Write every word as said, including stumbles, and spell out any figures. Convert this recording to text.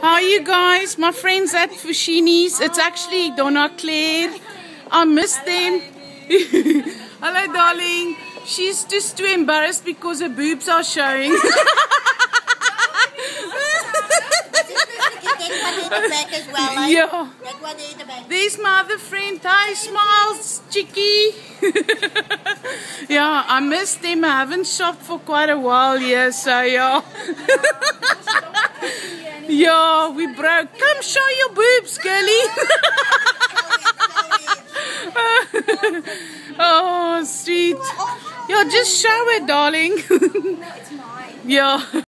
How are you guys? My friends at Fushini's. It's actually Donna Claire. I miss them. Hello, darling. She's just too embarrassed because her boobs are showing. Yeah. There's my other friend. Hi, smiles, Chicky. Yeah, I miss them. I haven't shopped for quite a while here, so yeah. Yeah, we broke. Come show your boobs, girlie. Oh, sweet. Yeah, just show it, darling. Yeah.